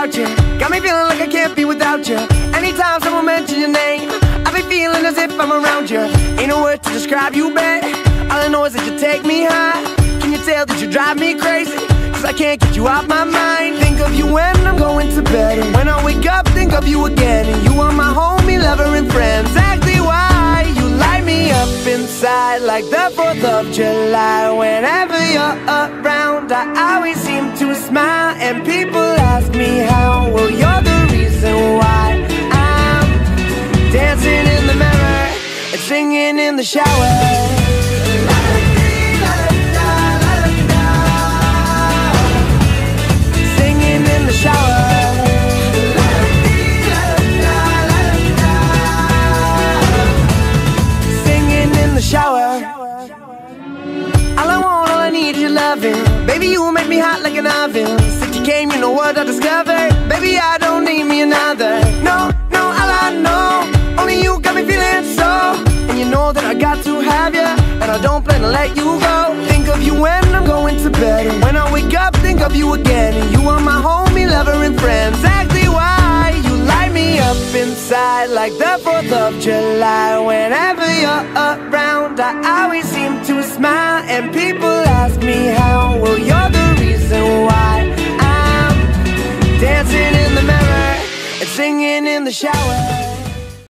about you. Got me feeling like I can't be without you. Anytime someone mentions your name, I be feeling as if I'm around you. Ain't no word to describe you, babe. All I know is that you take me high. Can you tell that you drive me crazy? Cause I can't get you out my mind. Think of you when I'm going to bed, and when I wake up, think of you again. And you are my homie, lover, and friend. Exactly why you light me up inside like the 4th of July. Whenever you're around, I always seem to smile. And people ask me how, well, you're the reason why I'm dancing in the mirror and singing in the shower. Baby, you make me hot like an oven. Since you came, you know what I discovered. Baby, I don't need me another. No, no, all I know, only you got me feeling so. And you know that I got to have you, and I don't plan to let you go. Think of you when I'm going to bed, and when I wake up, think of you again. And you are my homie, lover, and friend. Exactly why you light me up inside like the 4th of July. Whenever you're around, I always seem to smile. And people